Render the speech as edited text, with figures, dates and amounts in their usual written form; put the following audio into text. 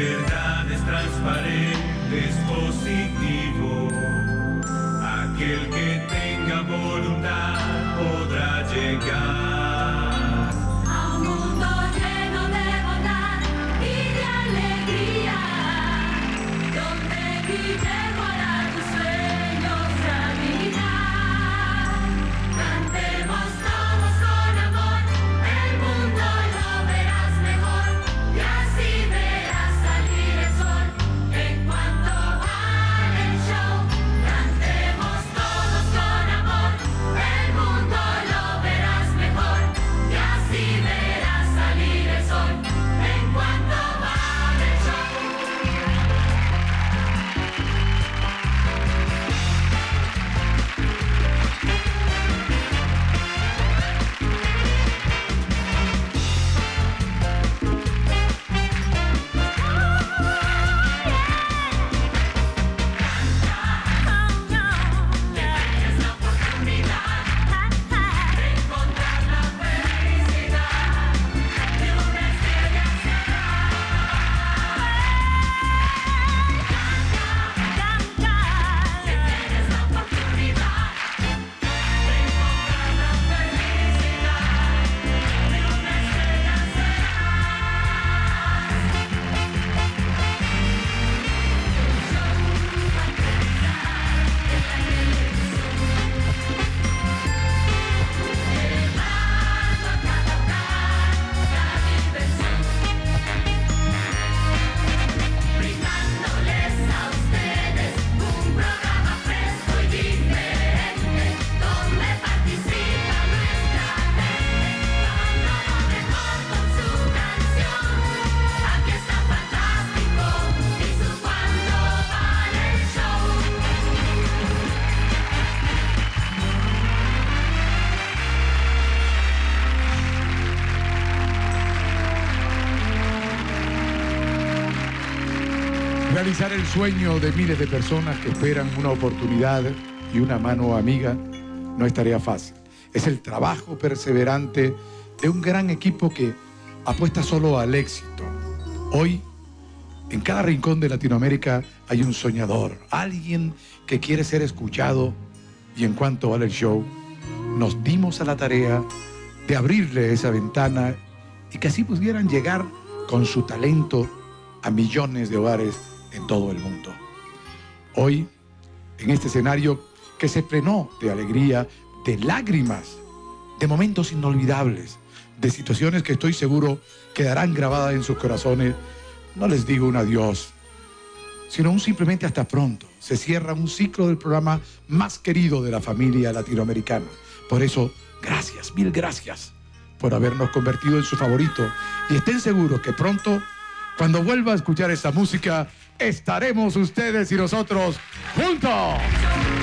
verdad es transparente, es positivo. Aquel que tenga voluntad podrá llegar a un mundo lleno de bondad y de alegría, donde Guillermo hará tus sueños realidad. Cantemos todos con amor, el mundo lo verás mejor, y así verás salir el sol en cuanto vale el show. Cantemos todos con amor, el mundo lo verás mejor, y así verás salir el sol en cuanto vale el show. Tienes la oportunidad de encontrar la felicidad de una estrella Tienes la oportunidad de encontrar la felicidad de una estrella brindándoles a ustedes un programa fresco y diferente, donde participa nuestra gente, dando lo mejor con su canción. Aquí está fantástico y su cuando vale el show. Realizar el sueño de miles de personas que esperan una oportunidad y una mano amiga no es tarea fácil. Es el trabajo perseverante de un gran equipo que apuesta solo al éxito. Hoy, en cada rincón de Latinoamérica hay un soñador, alguien que quiere ser escuchado, y en cuanto vale el show, nos dimos a la tarea de abrirle esa ventana y que así pudieran llegar con su talento a millones de hogares en todo el mundo. Hoy, en este escenario que se plenó de alegría, de lágrimas, de momentos inolvidables, de situaciones que estoy seguro quedarán grabadas en sus corazones, no les digo un adiós, sino un simplemente hasta pronto. Se cierra un ciclo del programa más querido de la familia latinoamericana. Por eso, gracias, mil gracias por habernos convertido en su favorito. Y estén seguros que pronto, cuando vuelva a escuchar esta música, estaremos ustedes y nosotros juntos.